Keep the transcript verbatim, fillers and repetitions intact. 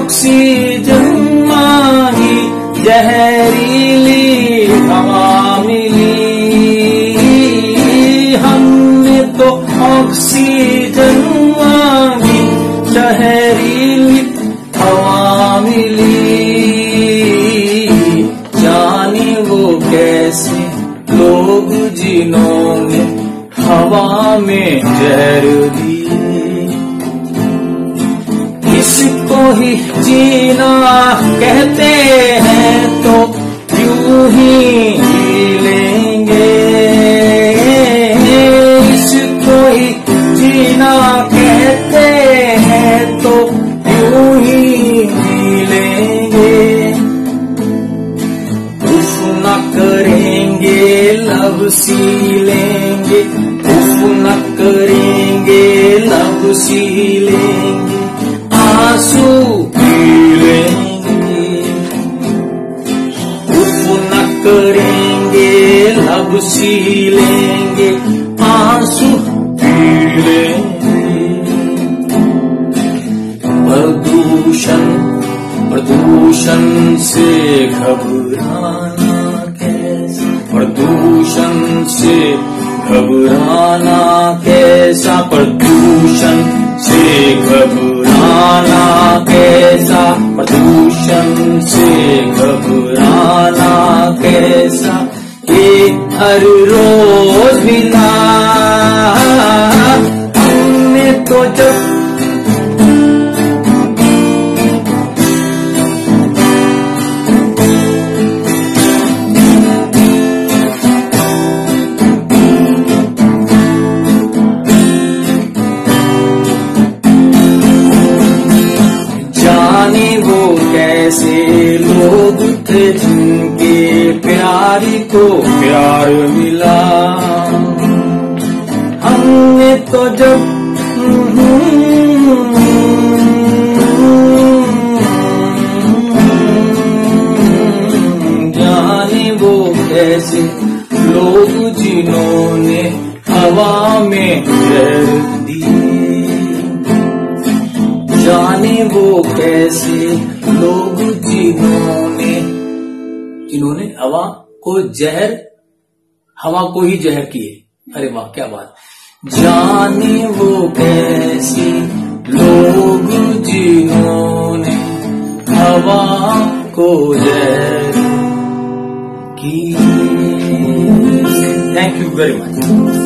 Oxygen मांगी, जहरीली हवा मिली। हमने तो ऑक्सीजन मांगी, जहरीली हवा मिली। जाने वो कैसे लोग जिन्होंने हवा में जहर दी। इसको ही जीना कहते हैं तो यूं ही जी लेंगे। इसको ही जीना कहते हैं तो यूं ही जी लेंगे। उफ न करेंगे लब सी लेंगे, उफ न करेंगे लब सी लेंगे, आंसू पी लेंगे। उफ न करेंगे लब सी लेंगे, आंसू पी लेंगे। प्रदूषण प्रदूषण से घबराना कैसा, प्रदूषण से घबराना कैसा, प्रदूषण से घबराना कैसा, प्रदूषण से घबराना कैसा। ये हर रोज मिला हमने तो जब कैसे लोग थे जिनके प्यारी को प्यार मिला। हमने तो जब जाने वो कैसे लोग जिन्होंने हवा में जहर दी। जाने वो कैसे लोग जिन्होंने जिन्होंने हवा को जहर हवा को ही जहर किए। अरे वाह क्या बात। जाने वो कैसे लोग जिन्होंने हवा को जहर किए। Thank you very much.